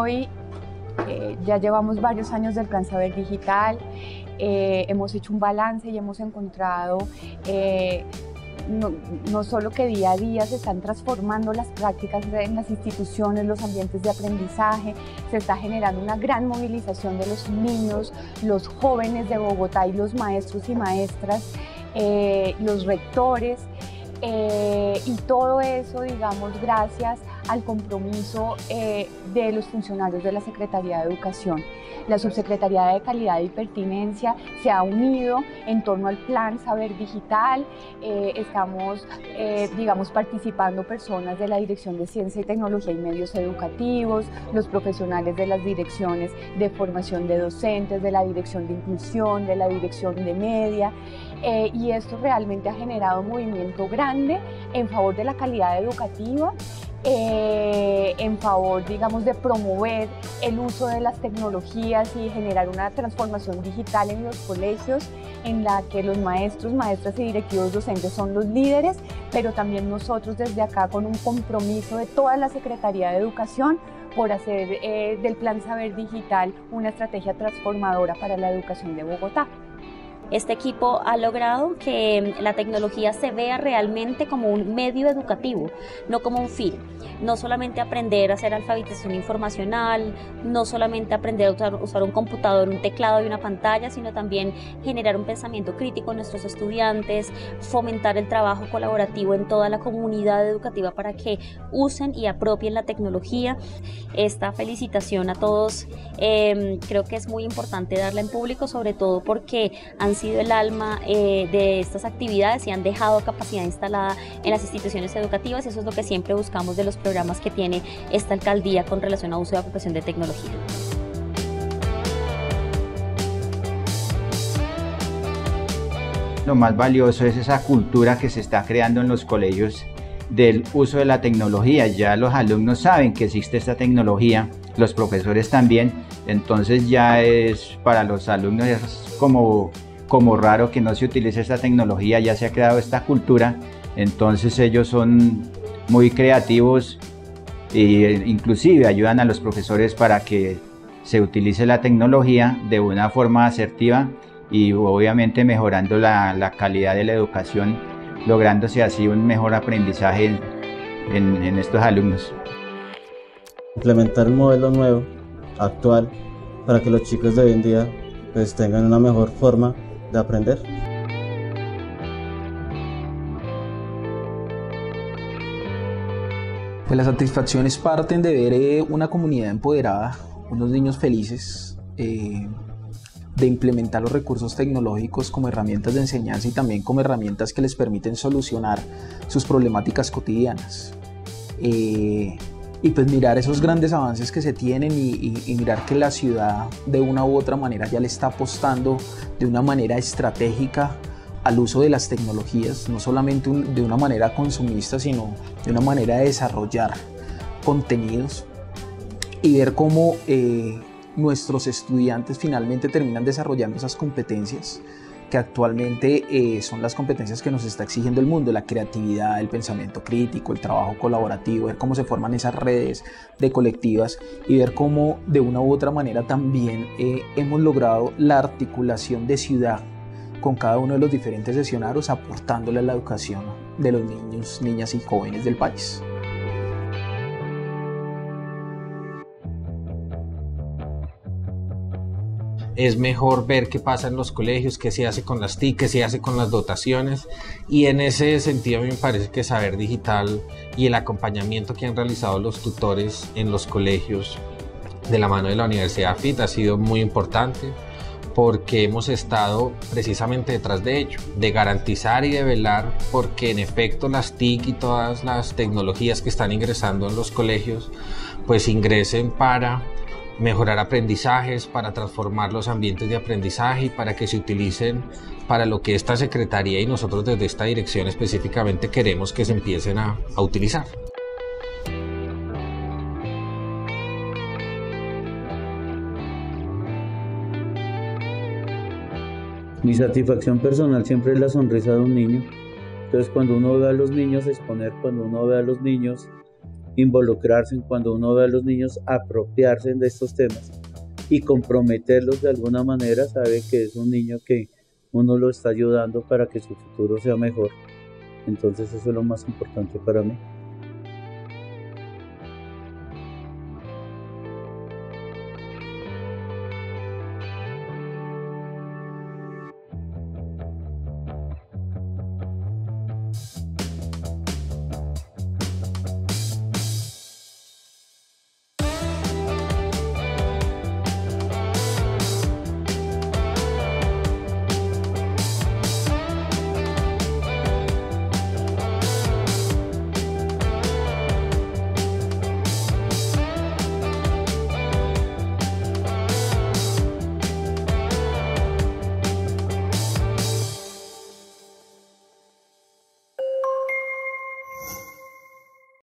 hoy ya llevamos varios años del Plan Saber Digital, hemos hecho un balance y hemos encontrado no solo que día a día se están transformando las prácticas en las instituciones, los ambientes de aprendizaje, se está generando una gran movilización de los niños, los jóvenes de Bogotá y los maestros y maestras, los rectores, y todo eso, digamos, gracias al compromiso de los funcionarios de la Secretaría de Educación. La Subsecretaría de Calidad y Pertinencia se ha unido en torno al Plan Saber Digital. Estamos, digamos, participando personas de la Dirección de Ciencia y Tecnología y Medios Educativos, los profesionales de las direcciones de formación de docentes, de la Dirección de Inclusión, de la Dirección de Media, y esto realmente ha generado un movimiento grande en favor de la calidad educativa, en favor, digamos, de promover el uso de las tecnologías y generar una transformación digital en los colegios, en la que los maestros, maestras y directivos docentes son los líderes, pero también nosotros desde acá con un compromiso de toda la Secretaría de Educación por hacer del Plan Saber Digital una estrategia transformadora para la educación de Bogotá. Este equipo ha logrado que la tecnología se vea realmente como un medio educativo, no como un fin. No solamente aprender a hacer alfabetización informacional, no solamente aprender a usar un computador, un teclado y una pantalla, sino también generar un pensamiento crítico en nuestros estudiantes, fomentar el trabajo colaborativo en toda la comunidad educativa para que usen y apropien la tecnología. Esta felicitación a todos creo que es muy importante darla en público, sobre todo porque han sido el alma de estas actividades y han dejado capacidad instalada en las instituciones educativas, y eso es lo que siempre buscamos de los programas que tiene esta alcaldía con relación a uso y apropiación de tecnología. Lo más valioso es esa cultura que se está creando en los colegios del uso de la tecnología. Ya los alumnos saben que existe esta tecnología, los profesores también, entonces ya es para los alumnos es como raro que no se utilice esta tecnología, ya se ha creado esta cultura, entonces ellos son muy creativos e inclusive ayudan a los profesores para que se utilice la tecnología de una forma asertiva y obviamente mejorando la calidad de la educación, lográndose así un mejor aprendizaje en estos alumnos. Implementar un modelo nuevo, actual, para que los chicos de hoy en día pues tengan una mejor forma de aprender. Pues las satisfacciones parten de ver una comunidad empoderada, unos niños felices, de implementar los recursos tecnológicos como herramientas de enseñanza y también como herramientas que les permiten solucionar sus problemáticas cotidianas. Y pues mirar esos grandes avances que se tienen y mirar que la ciudad de una u otra manera ya le está apostando de una manera estratégica al uso de las tecnologías, no solamente de una manera consumista, sino de una manera de desarrollar contenidos y ver cómo nuestros estudiantes finalmente terminan desarrollando esas competencias que actualmente son las competencias que nos está exigiendo el mundo: la creatividad, el pensamiento crítico, el trabajo colaborativo, ver cómo se forman esas redes de colectivas y ver cómo de una u otra manera también hemos logrado la articulación de ciudad con cada uno de los diferentes escenarios, aportándole a la educación de los niños, niñas y jóvenes del país. Es mejor ver qué pasa en los colegios, qué se hace con las TIC, qué se hace con las dotaciones, y en ese sentido a mí me parece que Saber Digital y el acompañamiento que han realizado los tutores en los colegios de la mano de la Universidad AFIT ha sido muy importante, porque hemos estado precisamente detrás de ello, de garantizar y de velar porque en efecto las TIC y todas las tecnologías que están ingresando en los colegios pues ingresen para mejorar aprendizajes, para transformar los ambientes de aprendizaje y para que se utilicen para lo que esta Secretaría y nosotros desde esta dirección específicamente queremos que se empiecen a utilizar. Mi satisfacción personal siempre es la sonrisa de un niño. Entonces cuando uno ve a los niños exponer, cuando uno ve a los niños involucrarse cuando uno ve a los niños apropiarse de estos temas y comprometerlos de alguna manera, sabe que es un niño que uno lo está ayudando para que su futuro sea mejor. Entonces eso es lo más importante para mí.